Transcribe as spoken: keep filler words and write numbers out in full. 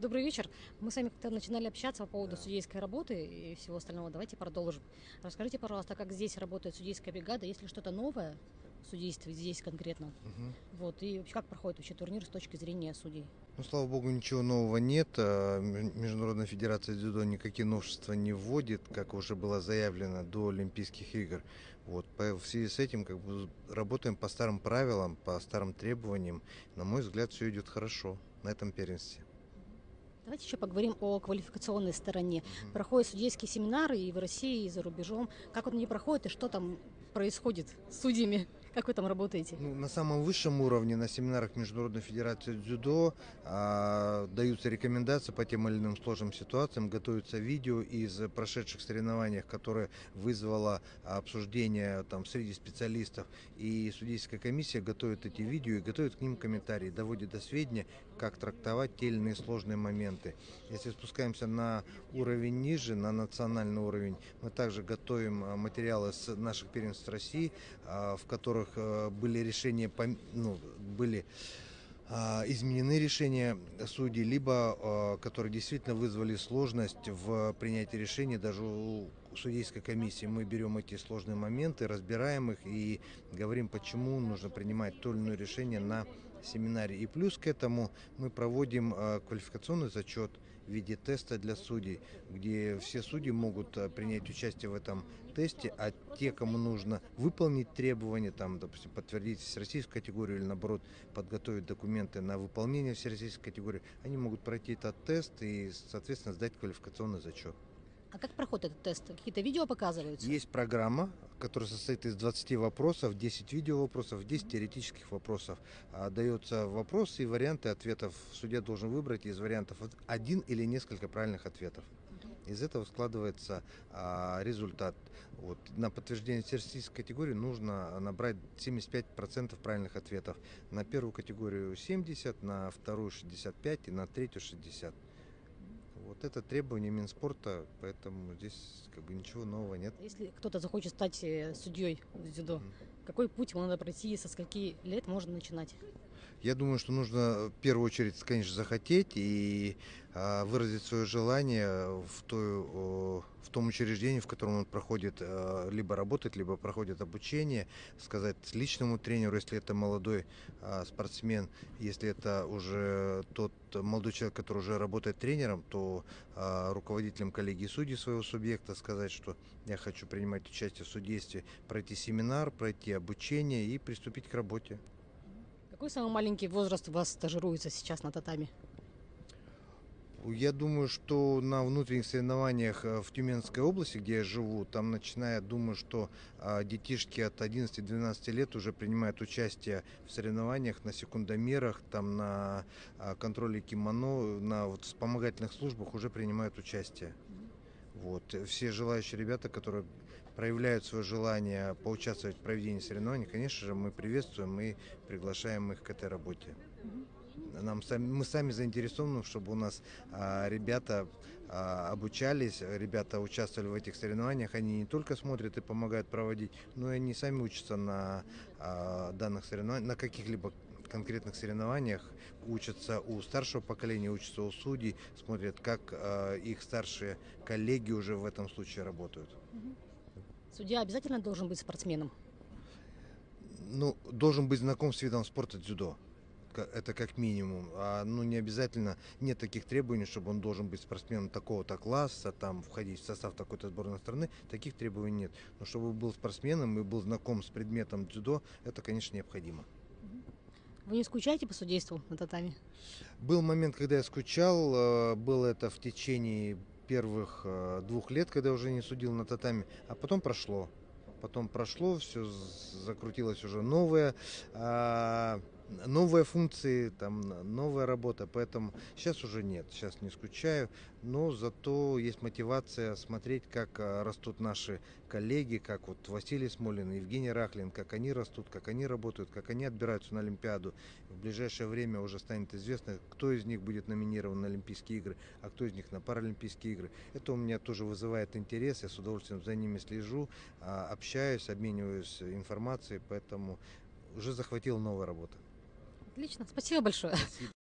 Добрый вечер. Мы с вами как-то начинали общаться по поводу судейской работы и всего остального. Давайте продолжим. Расскажите, пожалуйста, как здесь работает судейская бригада, есть ли что-то новое в судействе здесь конкретно? Мгм. Вот, и вообще как проходит вообще турнир с точки зрения судей? Ну, слава богу, ничего нового нет. А, М- Международная федерация дзюдо никакие новшества не вводит, как уже было заявлено до Олимпийских игр. Вот. по- В связи с этим как бы работаем по старым правилам, по старым требованиям. На мой взгляд, все идет хорошо на этом первенстве. Давайте еще поговорим о квалификационной стороне. Мгм. Проходят судейские семинары и в России, и за рубежом. Как вот они проходят и что там происходит с судьями? Как вы там работаете? Ну, на самом высшем уровне, на семинарах Международной федерации дзюдо а, даются рекомендации по тем или иным сложным ситуациям, готовятся видео из прошедших соревнований, которые вызвало обсуждение там, среди специалистов. И судейская комиссия готовит эти видео и готовит к ним комментарии, доводит до сведения, как трактовать те или иные сложные моменты. Если спускаемся на уровень ниже, на национальный уровень, мы также готовим а, материалы с наших первенств России, а, в которых а, были решения, пом- ну, были а, изменены решения судей, либо а, которые действительно вызвали сложность в принятии решений даже у судейской комиссии. Мы берем эти сложные моменты, разбираем их и говорим, почему нужно принимать то или иное решение на семинаре. И плюс к этому мы проводим а, квалификационный зачет в виде теста для судей, где все судьи могут а, принять участие в этом тесте, а те, кому нужно выполнить требования, там, допустим, подтвердить всероссийскую категорию или наоборот подготовить документы на выполнение всероссийской категории, они могут пройти этот тест и, соответственно, сдать квалификационный зачет. А как проходит этот тест? Какие-то видео показываются? Есть программа, которая состоит из двадцати вопросов, десять видео вопросов, десять теоретических вопросов. А, Даются вопросы и варианты ответов. Судья должен выбрать из вариантов один или несколько правильных ответов. Из этого складывается а, результат. Вот. На подтверждение всероссийской категории нужно набрать семьдесят пять процентов правильных ответов. На первую категорию семьдесят, на вторую шестьдесят пять и на третью шестьдесят. Вот это требование Минспорта, поэтому здесь как бы ничего нового нет. Если кто-то захочет стать э, судьей в дзюдо, Мгм. какой путь ему надо пройти, со скольки лет можно начинать? Я думаю, что нужно в первую очередь, конечно, захотеть и а, выразить свое желание в, той, о, в том учреждении, в котором он проходит, а, либо работает, либо проходит обучение, сказать личному тренеру, если это молодой а, спортсмен, если это уже тот молодой человек, который уже работает тренером, то а, руководителем коллегии судей своего субъекта сказать, что я хочу принимать участие в судействе, пройти семинар, пройти обучение и приступить к работе. Какой самый маленький возраст у вас стажируется сейчас на татами? Я думаю, что на внутренних соревнованиях э, в Тюменской области, где я живу, там начиная, думаю, что а, детишки от одиннадцати-двенадцати лет уже принимают участие в соревнованиях на секундомерах, там на а, контроле кимоно, на вот вспомогательных службах уже принимают участие. Вот. э, Все желающие ребята, которые проявляют свое желание поучаствовать в проведении соревнований, конечно же, мы приветствуем и приглашаем их к этой работе. Нам сами, мы сами заинтересованы, чтобы у нас а, ребята а, обучались, ребята участвовали в этих соревнованиях. Они не только смотрят и помогают проводить, но и они сами учатся на а, данных соревнованиях, на каких-либо конкретных соревнованиях, учатся у старшего поколения, учатся у судей, смотрят, как а, их старшие коллеги уже в этом случае работают. Судья обязательно должен быть спортсменом? Ну, должен быть знаком с видом спорта дзюдо. Ка- Это как минимум. А, ну, не обязательно, нет таких требований, чтобы он должен быть спортсменом такого-то класса, там, входить в состав такой-то сборной страны. Таких требований нет. Но чтобы был спортсменом и был знаком с предметом дзюдо, это, конечно, необходимо. Вы не скучаете по судейству на татами? Был момент, когда я скучал, э, было это в течение первых э, двух лет, когда я уже не судил на татами, а потом прошло. Потом прошло, все закрутилось уже новое, а, новые функции, там новая работа, поэтому сейчас уже нет, сейчас не скучаю, но зато есть мотивация смотреть, как а, растут наши коллеги, как вот Василий Смолин, Евгений Рахлин, как они растут, как они работают, как они отбираются на Олимпиаду. В ближайшее время уже станет известно, кто из них будет номинирован на Олимпийские игры, а кто из них на Паралимпийские игры. Это у меня тоже вызывает интерес, я с удовольствием за ними слежу, а, общаюсь, обмениваюсь информацией, поэтому уже захватила новая работа. Отлично, спасибо большое. Спасибо.